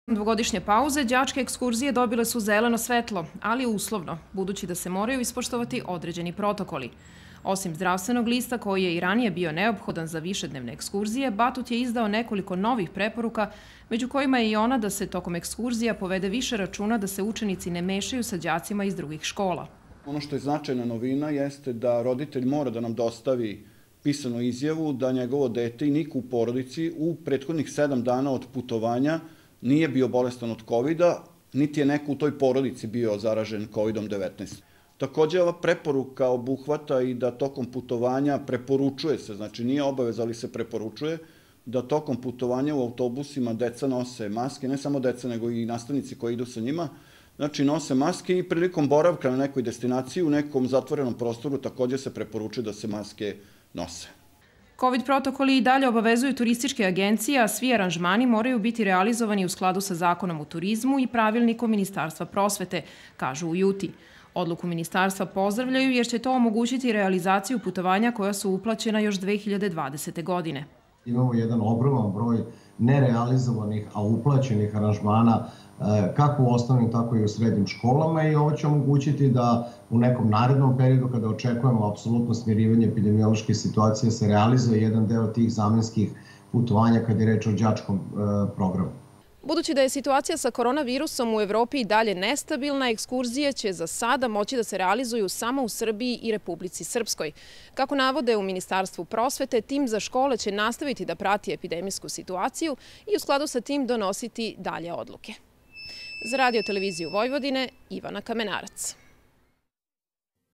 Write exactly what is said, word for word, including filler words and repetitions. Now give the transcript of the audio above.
Dvogodišnje pauze, đačke ekskurzije dobile su zeleno svetlo, ali uslovno, budući da se moraju ispoštovati određeni protokoli. Osim zdravstvenog lista, koji je i ranije bio neophodan za višednevne ekskurzije, Batut je izdao nekoliko novih preporuka, među kojima je i ona da se tokom ekskurzija povede više računa da se učenici ne mešaju sa đacima iz drugih škola. Ono što je značajna novina jeste da roditelj mora da nam dostavi pisanu izjavu da njegovo dete i niko u porodici u prethodnih sedam dana od putovanja nije bio bolestan od kovida, niti je neko u toj porodici bio zaražen kovidom devetnaest. Takođe, ova preporuka obuhvata i da tokom putovanja preporučuje se, znači nije obaveza, ali se preporučuje, da tokom putovanja u autobusima deca nose maske, ne samo deca, nego i nastavnici koji idu sa njima, znači nose maske i prilikom boravka na nekoj destinaciji, u nekom zatvorenom prostoru, takođe se preporučuje da se maske nose. Covid protokoli i dalje obavezuju turističke agencije, a svi aranžmani moraju biti realizovani u skladu sa Zakonom o turizmu i pravilnikom Ministarstva prosvete, kažu u Juti. Odluku ministarstva pozdravljaju jer će to omogućiti realizaciju putovanja koja su uplaćena još dve hiljade dvadesete. godine. Imamo jedan ogroman broj nerealizovanih, a uplaćenih aranžmana kako u osnovnim, tako i u srednjim školama i ovo će omogućiti da u nekom narednom periodu, kada očekujemo apsolutno smirivanje epidemiološke situacije, se realizuje jedan deo tih zamenskih putovanja kad je reč o đačkom programu. Budući da je situacija sa koronavirusom u Evropi i dalje nestabilna, ekskurzije će za sada moći da se realizuju samo u Srbiji i Republici Srpskoj. Kako navode u Ministarstvu prosvete, tim za škole će nastaviti da prati epidemijsku situaciju i u skladu sa tim donositi dalje odluke. Za Radio televiziju Vojvodine, Ivana Kamenarac.